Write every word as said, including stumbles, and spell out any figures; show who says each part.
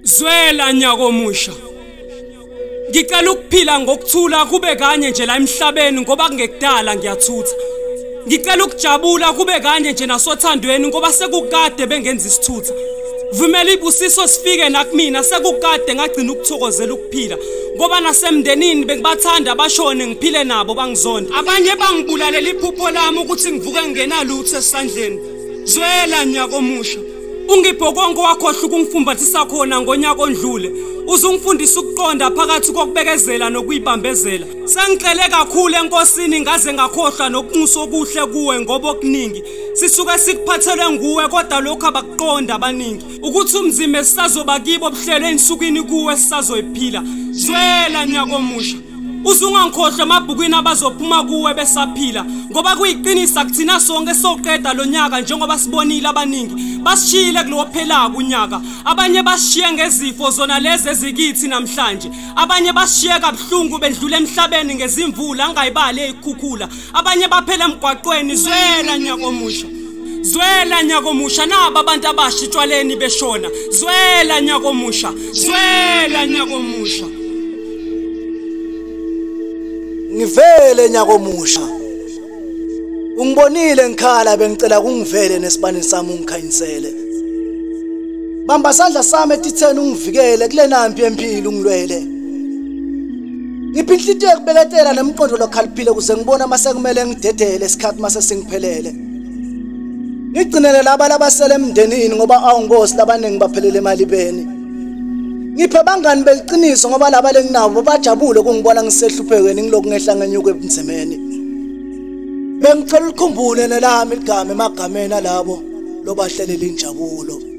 Speaker 1: Zwela Nyak'omusha. Ngicela ukuphila ngokuthula kube kanye nje la emhlabeni ngoba kungekudala ngiyathutha. Ngicela ukujabula kube kanye nje nasothandweni ngoba sekukade bengenza isithutha. Vumela ibusiso sifike nakumina sekukade ngagcina ukuthokozela ukuphila ngoba nasemndenini bengibathanda abashone ngiphile nabo bangizonda. Abanye bangibulalela iphupho lami ukuthi ngivuke ngenalutho esandleni. Zwela Nyak'omusha. Ungipho konke wakhohla ukungifumbathisa khona ngonyaka ondlule. Uzungifundisa ukuqonda phakathi kokubekezela nokuyibambezela. Sengicele kakhulu enkosini ngaze ngakhohlwa nokunxusa okuhle kuwe ngoba okuningi sisuke sikuphathelwe nguwe kodwa lokho abakuqonda abaningi. Ukuthi umzimba esisazoba kibo obuhlelwe ensukwini kuwe sisazoyiphila. Zwela Nyak'omusha. Uzungangikhohlwa emabhukwini abazophuma kuwe besaphila ngoba kuyiqinisa kuthina sonke soqeda lo nyaka njengoba sibonile abaningi basishiyile kulophela kunyaka. Abanye bashiye ngezifo zona lezi ezikithi namhlanje. Abanye bashiye kabuhlungu bedlula emhlabeni ngezimvula angayibali ezikhukhula. Abanye baphela emgwaqweni. Zwela Nyak'omusha. Zwela Nyak'omusha. Naba abantu abashitshwaleni beshona. Zwela Nyak'omusha. Zwela Nyak'omusha.
Speaker 2: Ngivele Nyak'omusha. Ungibonile ngikhala bengicela kungivele nesibani sami ungikhanyisele. Bamba sandla sami etitheni ungivikele kule nampi empilo ungilwele. Ngiphi inhlitiyo ekubeketela nemqondo lokhaliphile kuze ngibona mase kumele ngidedele isikhathi mase singiphelele. Ngigcinele laba labasele emndenini ngoba awungosi labanengi baphelele emalibeni. Ngiphe bangani beliqiniso ngoba laba lenginabo bajabule kungibona ngisehluphekweni ngilokhu ngehla ngenyuko ebunzimeni. Bengicela ukukhumbule nelami igama emagameni alabo lobahlelela injabulo.